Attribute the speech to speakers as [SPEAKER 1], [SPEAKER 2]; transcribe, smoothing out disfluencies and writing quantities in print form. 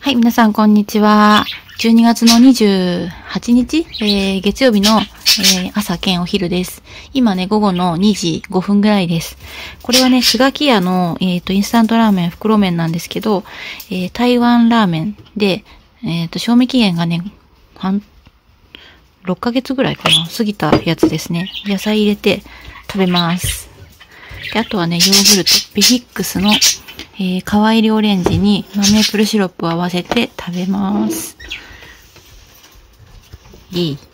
[SPEAKER 1] はい、皆さん、こんにちは。12月の28日、月曜日の、朝兼お昼です。今ね、午後の2時5分ぐらいです。これはね、スガキ屋の、インスタントラーメン、袋麺なんですけど、台湾ラーメンで、賞味期限がね、6ヶ月ぐらいかな、過ぎたやつですね。野菜入れて食べます。であとはね、ヨーグルト、ビヒックスの、皮入りオレンジにメープルシロップを合わせて食べます。いい。